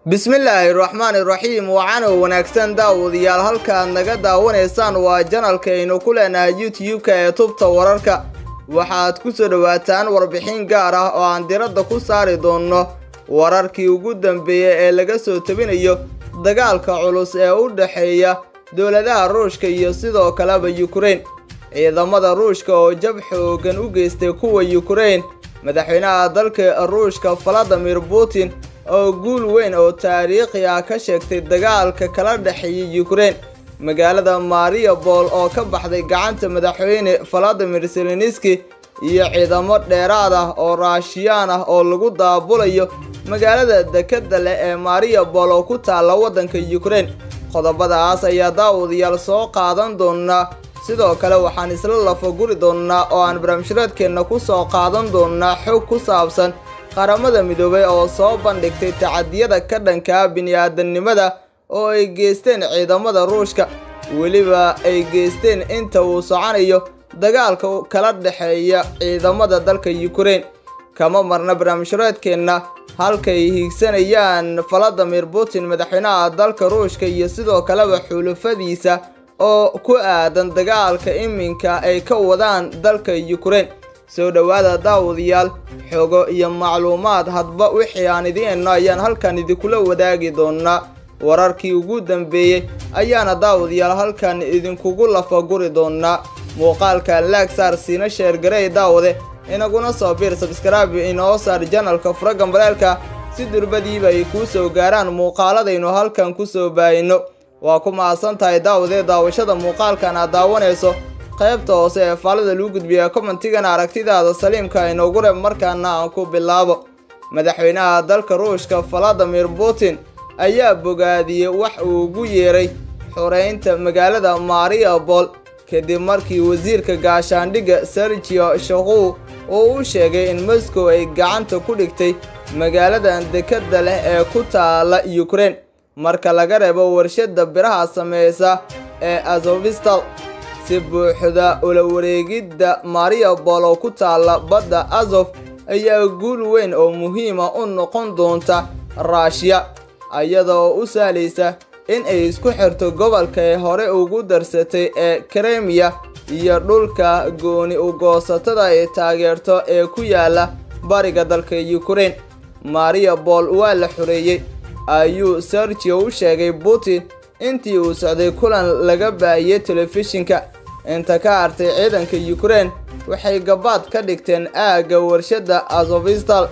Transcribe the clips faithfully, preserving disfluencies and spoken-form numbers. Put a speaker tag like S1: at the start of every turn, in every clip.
S1: bismillaahi raxmaani raxiim waxaan wanaagsan daawadayaal halka naga daawanaysaan waa channelkeenu ku leenahay YouTube-ka ee tubta wararka waxaad ku soo dhawaataan warbixin gaar ah oo aan diradda ku saari doono wararkii ugu dambeeyay ee laga soo tabinayo dagaalka culus ee u dhaxeeya dowladaha Ruushka iyo sidoo kale Ukraine ciidamada Ruushka oo jab xoogan u geystay kuwa Ukraine madaxweynaha dalka Ruushka Vladimir Putin oo guul weyn oo taariikhi ah ka sheegtay dagaalka kala dhaxeeyay Ukraine magaalada Mariupol oo ka baxday gacanta madaxweyne Vladimir Zelensky iyo ciidamo dheeraad ah oo Ruushiyaan ah oo lagu daabulayo magaalada dekadda leh ee Mariupol oo ku taala wadanka Ukraine qodobadaas ayaa daawadayaal soo qaadan doona sidoo kale waxaan isla lafa guri doonaa oo aan barnaamijyadeena ku soo qaadan doonaa xog ku saabsan qaramada midoobay oo soo bandhigtay tacadiyada ka dhanka bini'aadanimada oo ay geysteen ciidamada Ruushka waliba ay geysteen inta uu soconayo dagaalka kala dhaxeeya ciidamada dalka Ukraine kama marna barnaamijyadeena halkay higsanayaan Vladimir Putin madaxweynaha dalka Ruushka iyo sidoo kale xulufadiisa oo ku aadan dagaalka iminka ay ka wadaan dalka Ukraine soo dhawaada daawadayaal xogo iyo macluumaad hadba wixii aan idin ayaan halkan idinkula wadaagi doonaa wararkii ugu dambeeyay ayaana daawadayaal halkan idinkugu lafa guri doonaa muuqaalka like saar siina share garay daawade inaguna soo biir subscribe inoo saar channelka Faragan Baraalka si durbadiiba ay ku soo gaaraan muuqaaladaynu halkan ku soo baayino waa ku maasan tahay daawade daawashada muuqaalkan aad daawanayso qaybta hoose ee faalada lagu gudbiyo commentigana aragtidaada saliimka inoogu reeb markaana aan ku bilaabo madaxweynaha dalka Ruushka Vladimir Putin ayaa bogaadiyay wax uu ugu yeeray xoreynta magaalada Mariupol kadib markii wasiirka gaashaandhigga Sergei Shoigu uu u sheegay in Moscow ay gacanta ku dhigtay magaalada dekadda leh ee ku taala Ukraine marka laga reebo warshada biraha sameeysa ee Azovstal si buuxda ula wareegidda Mariupol oo ku taala badda Azov ayaa guul weyn oo muhiim ah u noqon doonta Russia ayadoo u saalaysa in ay isku xirto gobolka ee hore ugu darsatay ee Crimea iyo dhulka gooni u goosatada ee taageerto ee ku yaala bariga dalka Ukraine Mariupol waa la xoreeyay ayuu Sergei u sheegay Putin intii uu socday kulan laga baahiyay telefishinka inta ka artay ciidanka Ukraine waxay gabaad ka dhigteen aaga warshada Azovstal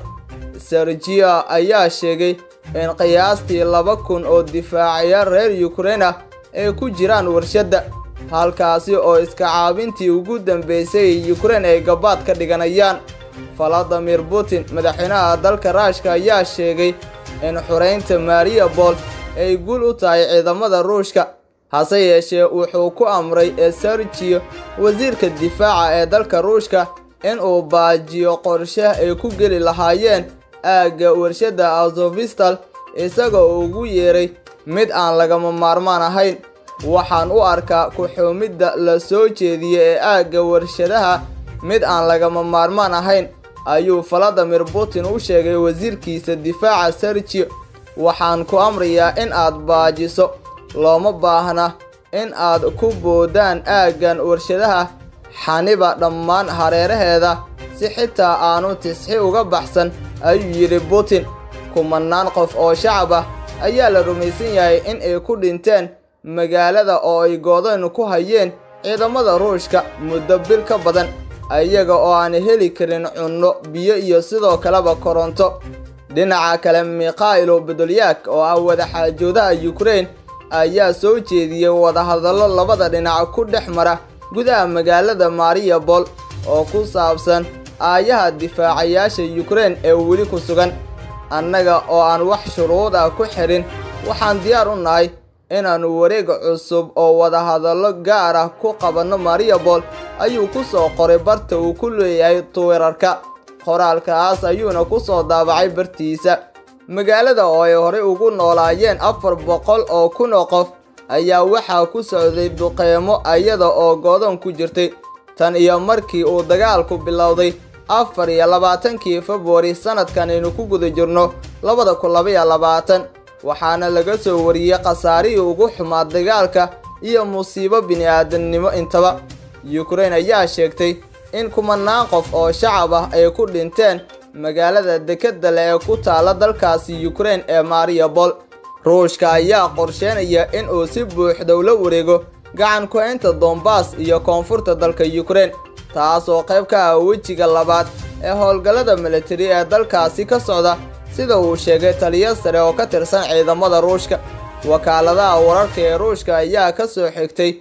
S1: Sergei ayaa sheegay in qiyaastii laba kun oo difaaciya reer Ukraine ah ay ku jiraan warshada halkaasi oo iska caabintii ugu dambeysay Ukraine ay gabaad ka dhiganayaan Vladimir Putin madaxweynaha dalka Ruushka ayaa sheegay in xoreynta Mariupol ay guul u tahay ciidamada Ruushka hase yeeshee wuxuu ku amray Sergei wasiirka difaaca ee dalka Ruushka in uu baajiyo qorshe ay ku geli lahaayeen aaga warshada Azovstal isagoo ugu yeeray mid aan lagama maarmaan ahayn waxaan u arkaa ku xumida la soo jeediyay ee aaga warshadaha mid aan lagama maarmaan ahayn ayuu Vladimir Putin u sheegay wasiirkiisa difaaca Sergei waxaan ku amrayaa in aad baajiso looma baahna in aad ku boodaan aagan warshadaha xaniba dhammaan hareeraheeda si xitaa aanu tisxi uga baxsan ayuu yiri Putin kumanaan qof oo shacab ah ayaa la rumaysan yahay in ay ku dhinteen magaalada oo ay go'doon ku hayeen ciidamada Ruushka muddo bil ka badan ayaga oo aan heli karin cunno biyo iyo sidoo kaleba koronto dhinaca kale Mikhailo Podolyak oo ah wadaxaajoodaha Ukraine ayaa soo jeediyay wada hadallo labada dhinac ku dhexmara gudaha magaalada Mariupol oo ku saabsan aayaha difaacayaasha Ukraine ee weli ku sugan annaga oo aan wax shuruud ah ku xirin waxaan diyaar u nahay inaan wareeg cusub oo wada hadallo gaar ah ku qabanno Mariupol ayuu ku soo qoray barta uu ku leeyahay Twitterka qoraalkaas ayuuna ku soo daabacay bartiisa magaalada oo ay hore ugu noolaayeen afar boqol oo kun oo qof ayaa waxa ku socday duqeymo ayada oo go'doon ku jirtay tan iyo markii uu dagaalku bilowday afar iyo labaatankii February sanadkan aynu ku guda jirno laba kun iyo labaatan waxaana laga soo wariyey khasaarihii ugu xumaa dagaalka iyo musiibo bini'aadanimo intaba. Ukraine ayaa sheegtay in kumanaan qof oo shacab ah ay ku dhinteen magaalada dekedda leh ee ku taala dalkaasi Ukraine ee Mariupol. Ruushka ayaa qorsheynaya in uu si buuxda ula wareego gacan ku haynta Donbass iyo koonfurta dalka Ukraine, taas oo qayb ka ah wejiga labaad ee howlgallada militari ee dalkaasi ka socda, sida uu sheegay taliye sare oo ka tirsan ciidamada Ruushka. Wakaaladaha wararka ee Ruushka ayaa ka soo xigtay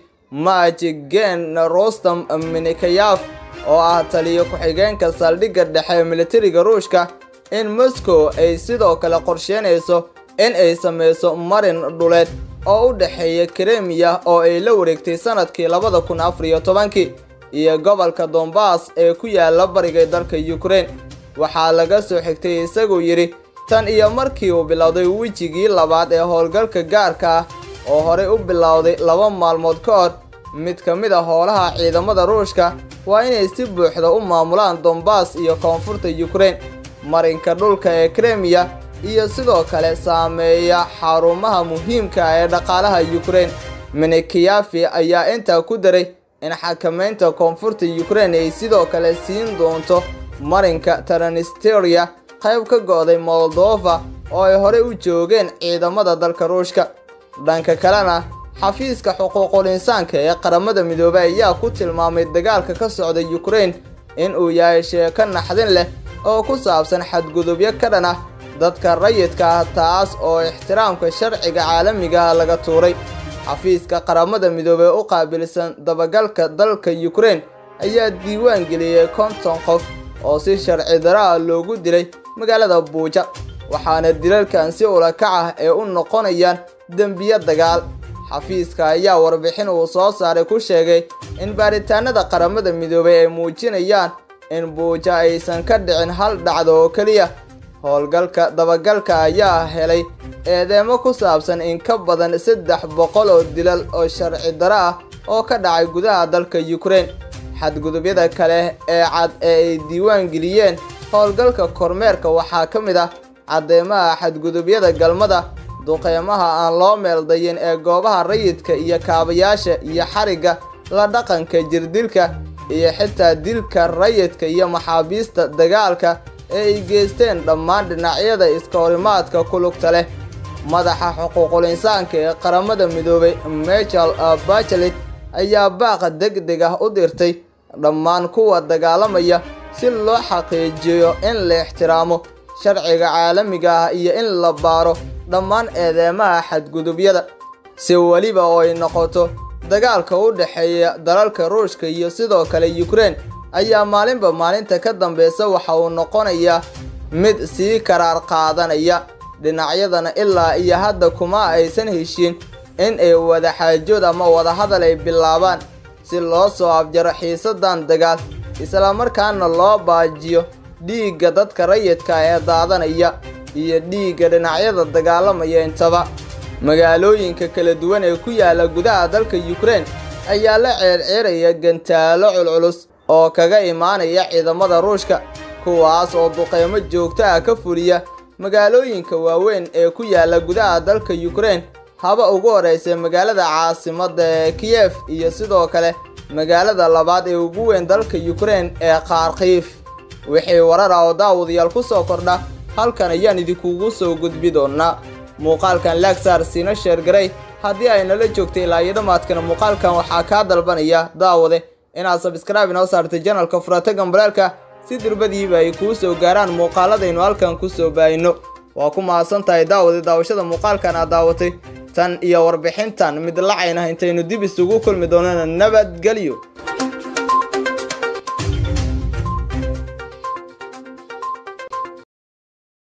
S1: Majigen Rostam Minikayev oo ah taliye ku-xigeenka saldhigga dhexe ee militariga Ruushka in Moscow ay sidoo kale qorsheynayso in ay sameyso marin dhuleed oo u dhexeeya Crimea oo ay la wareegtay sanadkii labada kun afar iyo tobankii iyo gobolka Donbass ee ku yaala bariga dalka Ukraine. Waxaa laga soo xigtay isagoo yiri tan iyo markii uu bilowday wejigii labaad ee howlgalka gaarka ah oo horey u bilowday laba maalmood ka hor, mid ka mid ah howlaha ciidamada Ruushka waa inay si buuxda u maamulaan Donbass iyo koonfurta Ukraine, marinka dhulka ee Crimea iyo sidoo kale saameeya xarumaha muhiimka ah ee dhaqaalaha Ukraine. Minikayev ayaa intaa ku daray in xakameynta koonfurta Ukraine ay sidoo kale siin doonto marinka Transnistria, qayb ka go'day Moldova oo ay horey u joogeen ciidamada dalka Ruushka. Dhanka kalena, xafiiska xuquuqul insaanka ee qaramada midoobay ayaa ku tilmaamay dagaalka ka socda Ukraine in uu yahay sheeko naxdin leh oo ku saabsan xadgudubyo ka dhan ah dadka rayidka ah, taas oo ixtiraamka sharciga caalamiga ah laga tuuray. xafiiska qaramada midoobay u qaabilsan dabagalka dalka Ukraine ayaa diiwaan geliyay konton qof oo si sharci darro ah loogu dilay magaalada Buuja, waxaana dilalkan si ula kac ah ee u noqonayaan dambiyo dagaal. xafiiska ayaa warbixin uu soo saaray ku sheegay in baaritaanada qaramada midoobay ay muujinayaan in Buuja aysan ka dhicin hal dhacdo oo kaliya. howlgalka dabagalka ayaa helay eedeymo ku saabsan in ka badan saddex boqol oo dilal oo sharci darro ah oo ka dhacay gudaha dalka Ukraine. xadgudubyada kale ee cad ee ay diiwaan geliyeen howlgalka kormeerka waxaa ka mid ah cadeymaha xadgudubyada galmada, duqeymaha aan loo meeldayin ee goobaha rayidka iyo kaabayaasha, iyo xariga la dhaqanka jirdilka, iyo xitaa dilka rayidka iyo maxaabiista dagaalka ee ay geysteen dhammaan dhinacyada iska horimaadka ku lugta leh. madaxa xuquuqul insaanka ee qaramada midoobay Michelle Bachelet ayaa baaqa degdeg ah u dirtay dhammaan kuwa dagaalamaya si loo xaqiijiyo in la ixtiraamo sharciga caalamiga ah iyo in la baaro dhammaan eedeymaha xadgudubyada, si waliba oo ay noqoto dagaalka u dhexeeya dalalka Ruushka iyo sidoo kale Ukraine ayaa maalinba maalinta ka dambeysa waxa uu noqonayaa mid sii karaar qaadanaya. dhinacyadana ilaa iyo hadda kuma aysan heshiin in ay wada xaajood ama wada hadal ay bilaabaan si loo soo afjaro xiisadan dagaal, isla markaana loo baajiyo dhiigga dadka rayidka ee daadanaya iyo dhiigga dhinacyada dagaalamaya intaba. magaalooyinka kala duwan ee ku yaala gudaha dalka Ukraine ayaa la ceerceeraya gantaalo culculus oo kaga imaanaya ciidamada Ruushka, kuwaas oo duqeymo joogto ah ka fuliya magaalooyinka waaweyn ee ku yaala gudaha dalka Ukraine, haba ugu horeysay magaalada caasimadda ee Kiev iyo sidoo kale magaalada labaad ee ugu weyn dalka Ukraine ee Kharkiv. wixii warar ah oo daawadayaal ku soo kordha halkan ayaan idinkugu soo gudbi doonaa. muuqaalkan like saar, siina share garay haddii ay nala joogtay ilaa iyo dhamaadkana. muuqaalkan waxaa kaa dalbanaya daawade inaad subscribe inoo saartay channelka furata gambalaalka si durbadiiba ay kuu soo gaaraan muuqaaladaynu halkan ku soo baahino. waa ku mahadsan tahay daawade daawashada muuqaalkan aad daawatay. tan iyo warbixintan mid lacayna intaynu dib isugu kulmi doonana nabadgelyo.